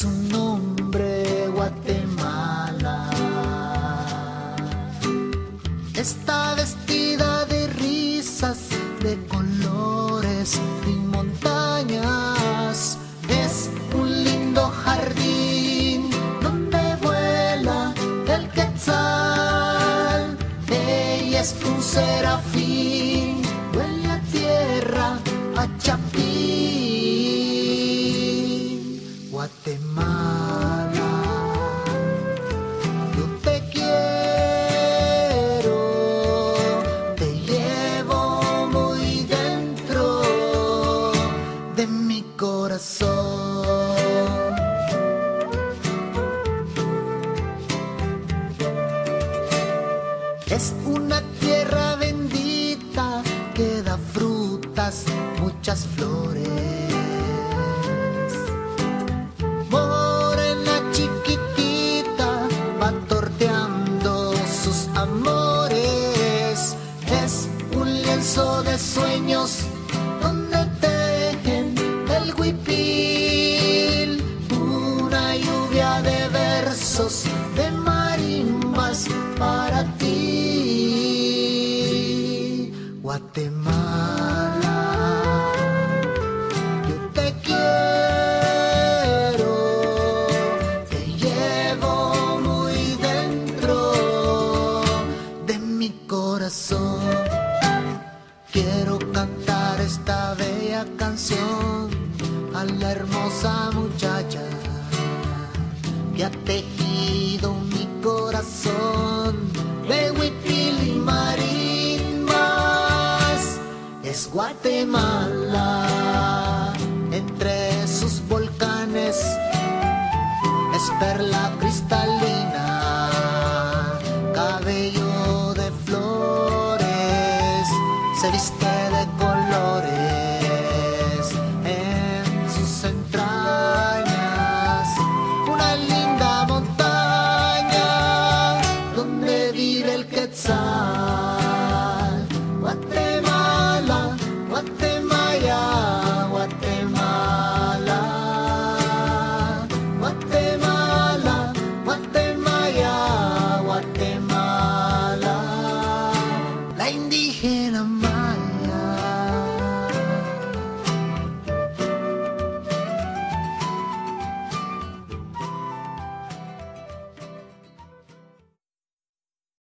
su nombre, Guatemala. Está vestida de risas, de colores y montañas. Es un lindo jardín donde vuela el quetzal. Ella es un serafín, huele a tierra, a chapín. Guatemala, yo te quiero, te llevo muy dentro de mi corazón. Es una tierra bendita que da frutas, muchas flores. Morena chiquitita va torteando sus amores. Es un lienzo de sueños donde tejen el huipil. Una lluvia de versos, de marimbas para ti. Guatemala, yo te quiero, te llevo muy dentro de mi corazón. Quiero cantar esta bella canción a la hermosa muchacha que ha tejido mi corazón de huipil y marimbas. Es Guatemala, entre sus volcanes, es perla